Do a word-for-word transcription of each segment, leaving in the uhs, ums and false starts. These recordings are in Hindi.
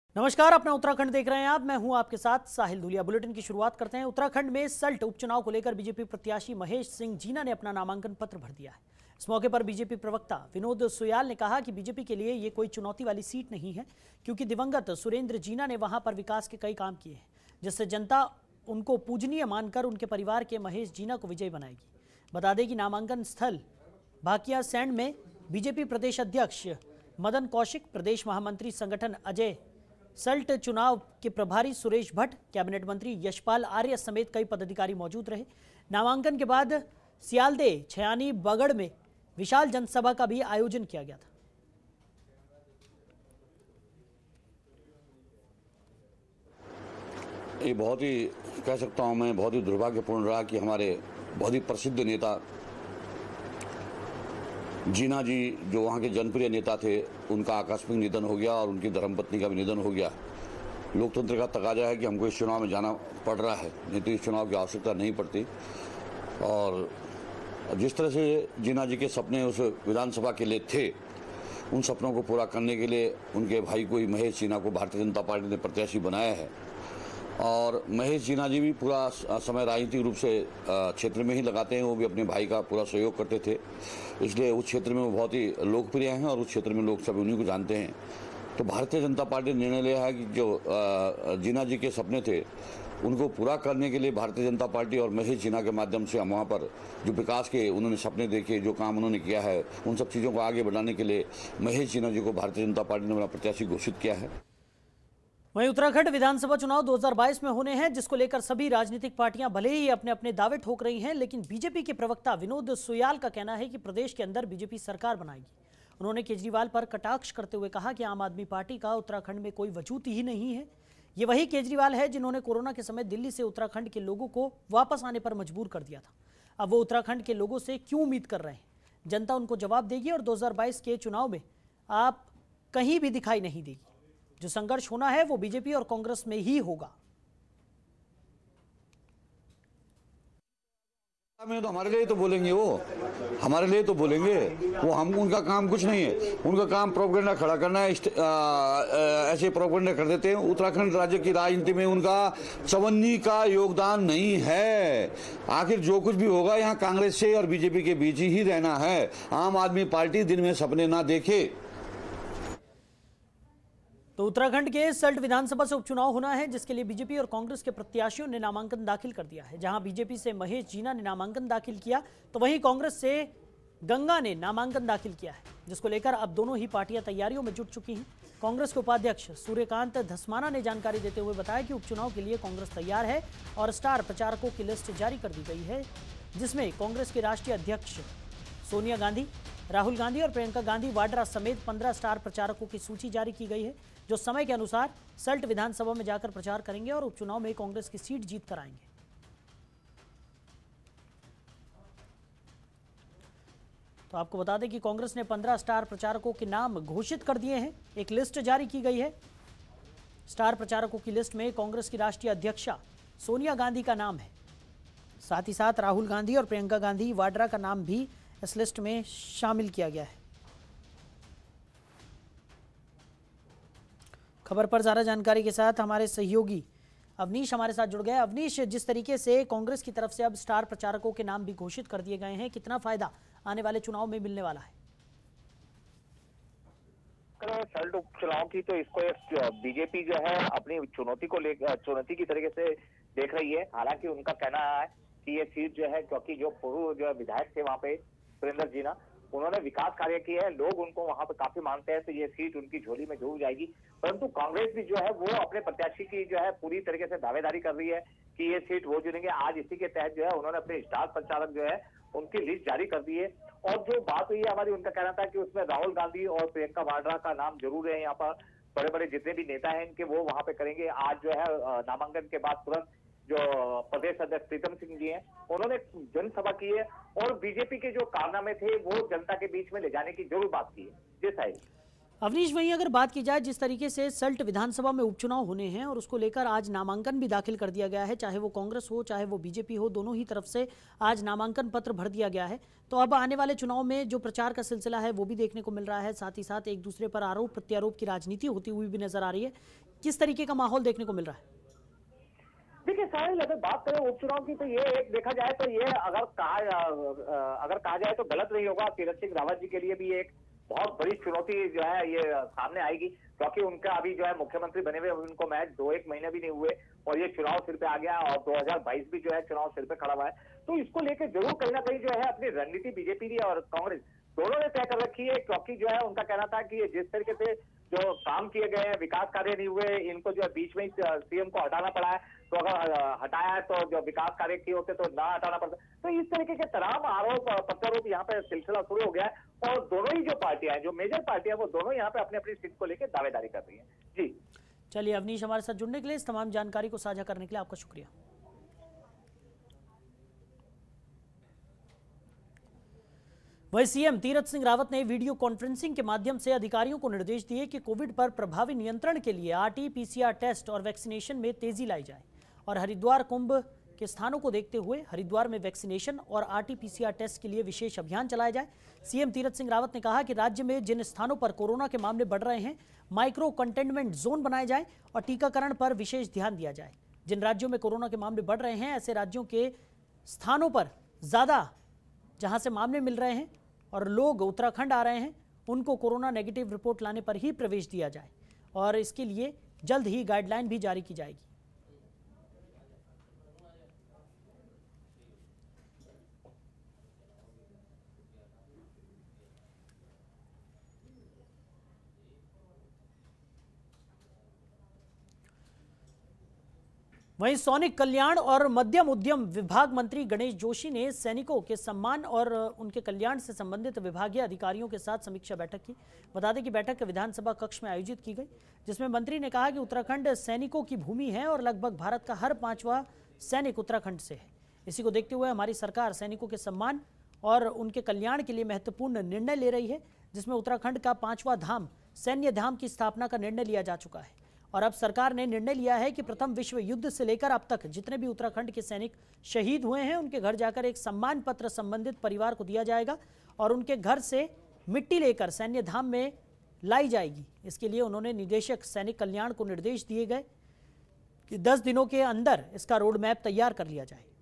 नमस्कार, अपना उत्तराखंड देख रहे हैं आप। मैं हूं आपके साथ साहिल धुलिया। बुलेटिन की शुरुआत करते हैं। उत्तराखंड में सल्ट उपचुनाव को लेकर बीजेपी प्रत्याशी महेश सिंह जीना ने अपना नामांकन पत्र भर दिया है। इस मौके पर बीजेपी प्रवक्ता विनोद सुयाल ने कहा कि बीजेपी के लिए ये कोई चुनौती वाली सीट नहीं है, क्योंकि दिवंगत सुरेंद्र जीना ने वहां पर विकास के कई काम किए हैं, जिससे जनता उनको पूजनीय मानकर उनके परिवार के महेश जीना को विजयी बनाएगी। बता दें कि नामांकन स्थल भाकिया सैंड में बीजेपी प्रदेश अध्यक्ष मदन कौशिक, प्रदेश महामंत्री संगठन अजय सल्ट, चुनाव के प्रभारी सुरेश भट्ट, कैबिनेट मंत्री यशपाल आर्य समेत कई पदाधिकारी मौजूद रहे। नामांकन के बाद सियालदे, छयानी, बगड़ में विशाल जनसभा का भी आयोजन किया गया था। ये बहुत ही कह सकता हूं मैं बहुत ही दुर्भाग्यपूर्ण रहा कि हमारे बहुत ही प्रसिद्ध नेता जीना जी, जो वहाँ के जनप्रिय नेता थे, उनका आकस्मिक निधन हो गया और उनकी धर्मपत्नी का भी निधन हो गया। लोकतंत्र का तकाजा है कि हमको इस चुनाव में जाना पड़ रहा है, नहीं तो इस चुनाव की आवश्यकता नहीं पड़ती। और जिस तरह से जीना जी के सपने उस विधानसभा के लिए थे, उन सपनों को पूरा करने के लिए उनके भाई को ही, महेश जीना को, भारतीय जनता पार्टी ने प्रत्याशी बनाया है। और महेश जीना जी भी पूरा समय राजनीतिक रूप से क्षेत्र में ही लगाते हैं। वो भी अपने भाई का पूरा सहयोग करते थे, इसलिए उस क्षेत्र में वो बहुत ही लोकप्रिय हैं और उस क्षेत्र में लोग सब उन्हीं को जानते हैं। तो भारतीय जनता पार्टी ने निर्णय लिया है कि जो जीना जी के सपने थे उनको पूरा करने के लिए भारतीय जनता पार्टी और महेश जीना के माध्यम से हम वहाँ पर जो विकास के उन्होंने सपने देखे, जो काम उन्होंने किया है, उन सब चीज़ों को आगे बढ़ाने के लिए महेश जीना जी को भारतीय जनता पार्टी ने अपना प्रत्याशी घोषित किया है। वहीं उत्तराखंड विधानसभा चुनाव दो हज़ार बाईस में होने हैं, जिसको लेकर सभी राजनीतिक पार्टियां भले ही अपने अपने दावे ठोक रही हैं, लेकिन बीजेपी के प्रवक्ता विनोद सुयाल का कहना है कि प्रदेश के अंदर बीजेपी सरकार बनाएगी। उन्होंने केजरीवाल पर कटाक्ष करते हुए कहा कि आम आदमी पार्टी का उत्तराखंड में कोई वजूद ही नहीं है। ये वही केजरीवाल है जिन्होंने कोरोना के समय दिल्ली से उत्तराखंड के लोगों को वापस आने पर मजबूर कर दिया था। अब वो उत्तराखंड के लोगों से क्यों उम्मीद कर रहे हैं? जनता उनको जवाब देगी और दो हज़ार बाईस के चुनाव में आप कहीं भी दिखाई नहीं देगी। जो संघर्ष होना है वो बीजेपी और कांग्रेस में ही होगा। में तो हमारे लिए तो बोलेंगे, वो हमारे लिए तो बोलेंगे, वो हम उनका काम कुछ नहीं है। उनका काम प्रोपेगेंडा खड़ा करना है। आ, आ, ऐसे प्रोपेगेंडा कर देते हैं। उत्तराखंड राज्य की राजनीति में उनका चवन्नी का योगदान नहीं है। आखिर जो कुछ भी होगा यहाँ कांग्रेस से और बीजेपी के बीच ही रहना है। आम आदमी पार्टी दिन में सपने ना देखे। तो उत्तराखंड के सल्ट विधानसभा से उपचुनाव होना है, जिसके लिए बीजेपी और कांग्रेस के प्रत्याशियों ने नामांकन दाखिल कर दिया है। जहां बीजेपी से महेश जीना ने नामांकन दाखिल किया, तो वहीं कांग्रेस से गंगा ने नामांकन दाखिल किया है, जिसको लेकर अब दोनों ही पार्टियां तैयारियों में जुट चुकी हैं। कांग्रेस के उपाध्यक्ष सूर्यकांत धस्माना ने जानकारी देते हुए बताया कि उपचुनाव के लिए कांग्रेस तैयार है और स्टार प्रचारकों की लिस्ट जारी कर दी गई है, जिसमें कांग्रेस के राष्ट्रीय अध्यक्ष सोनिया गांधी, राहुल गांधी और प्रियंका गांधी वाड्रा समेत पंद्रह स्टार प्रचारकों की सूची जारी की गई है, जो समय के अनुसार सल्ट विधानसभा में जाकर प्रचार करेंगे और उपचुनाव में कांग्रेस की सीट जीत कर आएंगे। तो आपको बता दें कि कांग्रेस ने पंद्रह स्टार प्रचारकों के नाम घोषित कर दिए हैं। एक लिस्ट जारी की गई है। स्टार प्रचारकों की लिस्ट में कांग्रेस की राष्ट्रीय अध्यक्षा सोनिया गांधी का नाम है, साथ ही साथ राहुल गांधी और प्रियंका गांधी वाड्रा का नाम भी इस लिस्ट में शामिल किया गया है। खबर पर ज़्यादा जानकारी के साथ हमारे सहयोगी अवनीश हमारे साथ जुड़ गए। अवनीश, जिस तरीके से कांग्रेस की तरफ से अब स्टार प्रचारकों के नाम भी घोषित कर दिए गए हैं, कितना फायदा आने वाले चुनाव में मिलने वाला है? सल्ट उपचुनाव की तो इसको एक बीजेपी जो है अपनी चुनौती को लेकर चुनौती की तरीके से देख रही है। हालांकि उनका कहना है कि ये सीट जो है, क्योंकि जो पूर्व जो विधायक थे वहां पे सुरेंद्र जीना, उन्होंने विकास कार्य किए हैं, लोग उनको वहां पे काफी मानते हैं, तो ये सीट उनकी झोली में डूब जाएगी। परंतु कांग्रेस भी जो है वो अपने प्रत्याशी की जो है पूरी तरीके से दावेदारी कर रही है कि ये सीट वो चुनेंगे। आज इसी के तहत जो है उन्होंने अपने स्टार प्रचारक जो है उनकी लिस्ट जारी कर दी है। और जो बात हुई है हमारी, उनका कहना था कि उसमें राहुल गांधी और प्रियंका वाड्रा का नाम जरूर है। यहाँ पर बड़े बड़े जितने भी नेता हैं इनके, वो वहां पे करेंगे। आज जो है नामांकन के बाद तुरंत जो प्रदेश अध्यक्ष प्रीतम सिंह जी हैं, उन्होंने जनसभा की है और बीजेपी के जो कारनामे थे वो जनता के बीच में ले जाने की जरूर बात की है। जी साहिल। अवनीश, वहीं अगर बात की जाए जिस तरीके से सल्ट विधानसभा में उपचुनाव होने हैं और उसको लेकर आज नामांकन भी दाखिल कर दिया गया है, चाहे वो कांग्रेस हो चाहे वो बीजेपी हो, दोनों ही तरफ से आज नामांकन पत्र भर दिया गया है। तो अब आने वाले चुनाव में जो प्रचार का सिलसिला है वो भी देखने को मिल रहा है, साथ ही साथ एक दूसरे पर आरोप प्रत्यारोप की राजनीति होती हुई भी नजर आ रही है। किस तरीके का माहौल देखने को मिल रहा है? देखिए साहिल, अगर बात करें उपचुनाव की तो ये एक देखा जाए तो ये अगर कहा अगर कहा जाए तो गलत नहीं होगा। तीरथ सिंह रावत जी के लिए भी एक बहुत बड़ी चुनौती जो है ये सामने आएगी, क्योंकि उनका अभी जो है मुख्यमंत्री बने हुए उनको मैच दो एक महीने भी नहीं हुए और ये चुनाव सिर पे आ गया और दो हज़ार बाईस भी जो है चुनाव सिर पे खड़ा हुआ है। तो इसको लेकर जरूर कहीं ना कहीं जो है अपनी रणनीति बीजेपी और कांग्रेस दोनों ने तय कर रखी है, क्योंकि जो है उनका कहना था कि जिस तरीके से जो काम किए गए हैं, विकास कार्य नहीं हुए, इनको जो है बीच में सीएम को हटाना पड़ा है, तो अगर हटाया है तो जो विकास कार्य किए होते तो ना हटाना पड़ता। तो इस तरीके के तमाम आरोप प्रत्यारोप यहाँ पे सिलसिला शुरू हो गया है और दोनों ही जो पार्टियां हैं, जो मेजर पार्टियां, वो दोनों यहाँ पे अपनी अपनी सीट को लेकर दावेदारी कर रही है। जी चलिए अवनीश, हमारे साथ जुड़ने के लिए, इस तमाम जानकारी को साझा करने के लिए आपका शुक्रिया। वहीं सीएम तीरथ सिंह रावत ने वीडियो कॉन्फ्रेंसिंग के माध्यम से अधिकारियों को निर्देश दिए कि कोविड पर प्रभावी नियंत्रण के लिए आरटी पीसीआर टेस्ट और वैक्सीनेशन में तेजी लाई जाए और हरिद्वार कुंभ के स्थानों को देखते हुए हरिद्वार में वैक्सीनेशन और आरटी पीसीआर टेस्ट के लिए विशेष अभियान चलाया जाए। सीएम तीरथ सिंह रावत ने कहा कि राज्य में जिन स्थानों पर कोरोना के मामले बढ़ रहे हैं, माइक्रो कंटेनमेंट जोन बनाए जाए और टीकाकरण पर विशेष ध्यान दिया जाए। जिन राज्यों में कोरोना के मामले बढ़ रहे हैं, ऐसे राज्यों के स्थानों पर ज्यादा जहां से मामले मिल रहे हैं और लोग उत्तराखंड आ रहे हैं, उनको कोरोना नेगेटिव रिपोर्ट लाने पर ही प्रवेश दिया जाए और इसके लिए जल्द ही गाइडलाइन भी जारी की जाएगी। वहीं सैनिक कल्याण और मध्यम उद्यम विभाग मंत्री गणेश जोशी ने सैनिकों के सम्मान और उनके कल्याण से संबंधित विभागीय अधिकारियों के साथ समीक्षा बैठक की। बता दें कि बैठक विधानसभा कक्ष में आयोजित की गई, जिसमें मंत्री ने कहा कि उत्तराखंड सैनिकों की भूमि है और लगभग भारत का हर पांचवा सैनिक उत्तराखंड से है। इसी को देखते हुए हमारी सरकार सैनिकों के सम्मान और उनके कल्याण के लिए महत्वपूर्ण निर्णय ले रही है, जिसमें उत्तराखंड का पांचवा धाम सैन्य धाम की स्थापना का निर्णय लिया जा चुका है। और अब सरकार ने निर्णय लिया है कि प्रथम विश्व युद्ध से लेकर अब तक जितने भी उत्तराखंड के सैनिक शहीद हुए हैं, उनके घर जाकर एक सम्मान पत्र संबंधित परिवार को दिया जाएगा और उनके घर से मिट्टी लेकर सैन्य धाम में लाई जाएगी। इसके लिए उन्होंने निदेशक सैनिक कल्याण को निर्देश दिए गए कि दस दिनों के अंदर इसका रोड मैप तैयार कर लिया जाए।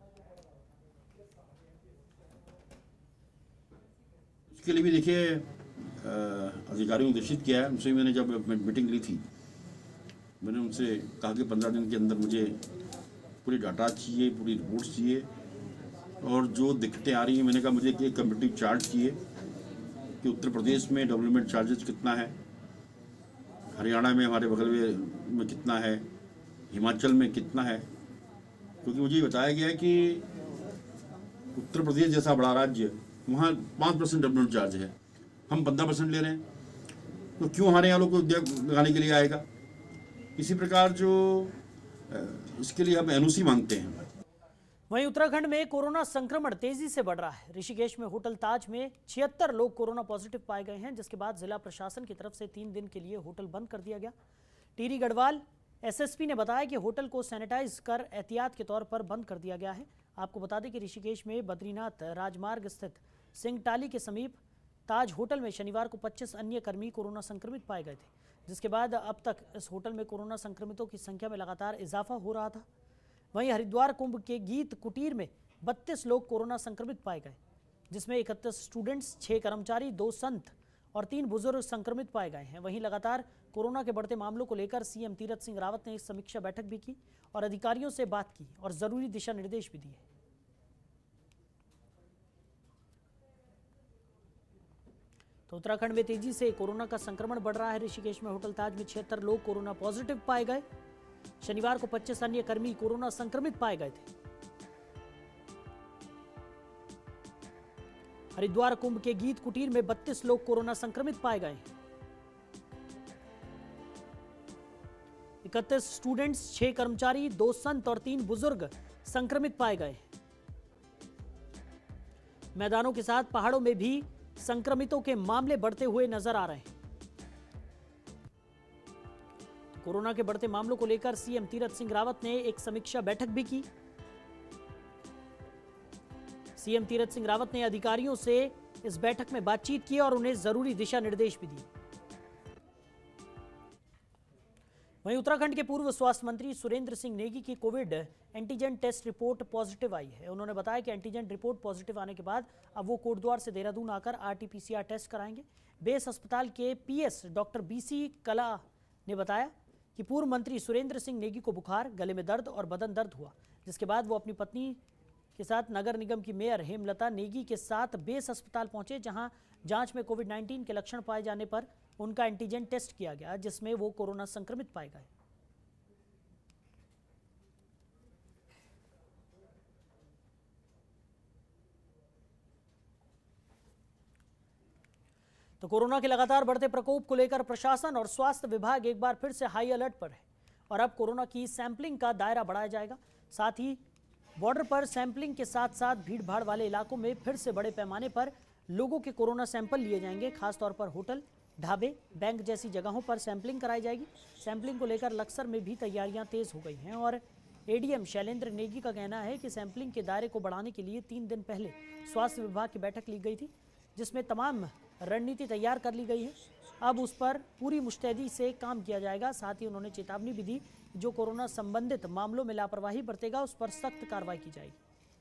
इसके लिए भी देखिए अधिकारियों को निर्देशित किया है। उनसे मैंने जब मीटिंग ली थी, मैंने उनसे कहा कि पंद्रह दिन के अंदर मुझे पूरी डाटा चाहिए, पूरी रिपोर्ट्स चाहिए और जो दिक्कतें आ रही हैं, मैंने कहा मुझे एक कंपेटिटिव चार्ट चाहिए कि उत्तर प्रदेश में डेवलपमेंट चार्जेस कितना है, हरियाणा में हमारे बगल में, में कितना है, हिमाचल में कितना है। क्योंकि मुझे बताया गया है कि उत्तर प्रदेश जैसा बड़ा राज्य, वहाँ पाँच परसेंट डेवलपमेंट चार्ज है, हम पंद्रह परसेंट ले रहे हैं, तो क्यों हमारे यहाँ लोग को उद्योग लगाने के लिए आएगा। इसी प्रकार जो इसके लिए हम एनओसी मांगते हैं। वहीं उत्तराखंड में कोरोना संक्रमण तेजी से बढ़ रहा है। ऋषिकेश में होटल ताज में छिहत्तर लोग कोरोना पॉजिटिव पाए गए हैं, जिसके बाद जिला प्रशासन की तरफ से तीन दिन के लिए होटल बंद कर दिया गया। टीरी गढ़वाल एसएसपी ने बताया कि होटल को सैनिटाइज कर एहतियात के तौर पर बंद कर दिया गया है। आपको बता दें कि ऋषिकेश में बद्रीनाथ राजमार्ग स्थित सिंगटाली के समीप ताज होटल में शनिवार को पच्चीस अन्य कर्मी कोरोना संक्रमित पाए गए थे, जिसके बाद अब तक इस होटल में कोरोना संक्रमितों की संख्या में लगातार इजाफा हो रहा था। वहीं हरिद्वार कुंभ के गीत कुटीर में बत्तीस लोग कोरोना संक्रमित पाए गए, जिसमें इकतीस स्टूडेंट्स, छह कर्मचारी, दो संत और तीन बुजुर्ग संक्रमित पाए गए हैं। वहीं लगातार कोरोना के बढ़ते मामलों को लेकर सीएम तीरथ सिंह रावत ने एक समीक्षा बैठक भी की और अधिकारियों से बात की और जरूरी दिशा निर्देश भी दिए। तो उत्तराखंड में तेजी से कोरोना का संक्रमण बढ़ रहा है। ऋषिकेश में होटल ताज में छिहत्तर लोग कोरोना पॉजिटिव पाए गए। शनिवार को पच्चीस अन्य कर्मी कोरोना संक्रमित पाए गए थे। हरिद्वार कुंभ के गीत कुटीर में बत्तीस लोग कोरोना संक्रमित पाए गए। इकतीस स्टूडेंट्स, छह कर्मचारी, दो संत और तीन बुजुर्ग संक्रमित पाए गए। मैदानों के साथ पहाड़ों में भी संक्रमितों के मामले बढ़ते हुए नजर आ रहे हैं। कोरोना के बढ़ते मामलों को लेकर सीएम तीरथ सिंह रावत ने एक समीक्षा बैठक भी की। सीएम तीरथ सिंह रावत ने अधिकारियों से इस बैठक में बातचीत की और उन्हें जरूरी दिशा निर्देश भी दिए। वहीं उत्तराखंड के पूर्व स्वास्थ्य मंत्री सुरेंद्र सिंह नेगी की COVID antigen test report positive आई है। उन्होंने बताया कि एंटीजन रिपोर्ट पॉजिटिव आने के बाद अब वो कोटद्वार से देहरादून आकर आरटीपीसीआर टेस्ट कराएंगे। बेस अस्पताल के पीएस डॉक्टर बीसी कला ने बताया कि पूर्व मंत्री सुरेंद्र सिंह नेगी को बुखार, गले में दर्द और बदन दर्द हुआ, जिसके बाद वो अपनी पत्नी के साथ नगर निगम की मेयर हेमलता नेगी के साथ बेस अस्पताल पहुंचे, जहां जांच में कोविड उन्नीस के लक्षण पाए जाने पर उनका एंटीजन टेस्ट किया गया, जिसमें वो कोरोना संक्रमित पाए गए। तो कोरोना के लगातार बढ़ते प्रकोप को लेकर प्रशासन और स्वास्थ्य विभाग एक बार फिर से हाई अलर्ट पर है और अब कोरोना की सैंपलिंग का दायरा बढ़ाया जाएगा। साथ ही बॉर्डर पर सैंपलिंग के साथ साथ भीड़भाड़ वाले इलाकों में फिर से बड़े पैमाने पर लोगों के कोरोना सैंपल लिए जाएंगे। खासतौर पर होटल, ढाबे, बैंक जैसी जगहों पर सैंपलिंग कराई जाएगी। सैंपलिंग को लेकर लक्सर में भी तैयारियां तेज हो गई हैं और एडीएम शैलेंद्र नेगी का कहना है कि सैंपलिंग के दायरे को बढ़ाने के लिए तीन दिन पहले स्वास्थ्य विभाग की बैठक ली गई थी, जिसमें तमाम रणनीति तैयार कर ली गई है। अब उस पर पूरी मुस्तैदी से काम किया जाएगा। साथ ही उन्होंने चेतावनी भी दी, जो कोरोना संबंधित मामलों में लापरवाही बरतेगा उस पर सख्त कार्रवाई की जाएगी।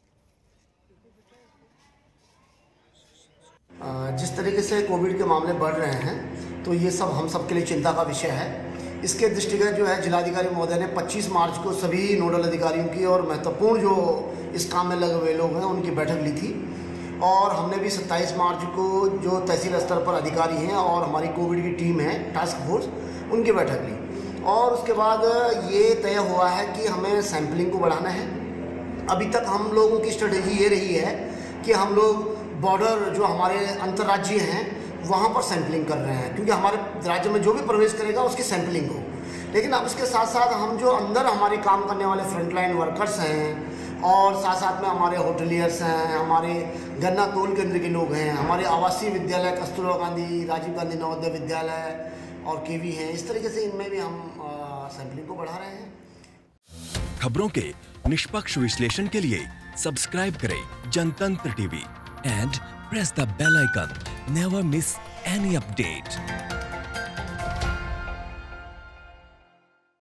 जिस तरीके से कोविड के मामले बढ़ रहे हैं तो ये सब हम सब के लिए चिंता का विषय है। इसके दृष्टिगत जो है जिलाधिकारी महोदय ने पच्चीस मार्च को सभी नोडल अधिकारियों की और महत्वपूर्ण जो इस काम में लगे हुए लोग हैं उनकी बैठक ली थी और हमने भी सत्ताईस मार्च को जो तहसील स्तर पर अधिकारी हैं और हमारी कोविड की टीम है टास्क फोर्स, उनकी बैठक ली और उसके बाद ये तय हुआ है कि हमें सैंपलिंग को बढ़ाना है। अभी तक हम लोगों की स्ट्रेटेजी ये रही है कि हम लोग बॉर्डर जो हमारे अंतर्राज्यीय हैं वहाँ पर सैंपलिंग कर रहे हैं, क्योंकि हमारे राज्य में जो भी प्रवेश करेगा उसकी सैंपलिंग हो। लेकिन अब इसके साथ साथ हम जो अंदर हमारे काम करने वाले फ्रंटलाइन वर्कर्स हैं और साथ साथ में हमारे होटलियर्स हैं, हमारे गन्ना तोल केंद्र के लोग हैं, हमारे आवासीय विद्यालय कस्तूरबा गांधी, राजीव गांधी नवोदय विद्यालय और केवी हैं, इस तरीके से इनमें भी हम सैंपलिंग को बढ़ा रहे हैं। खबरों के निष्पक्ष विश्लेषण के लिए सब्सक्राइब करें Jantantra TV and press the bell icon. Never miss any update.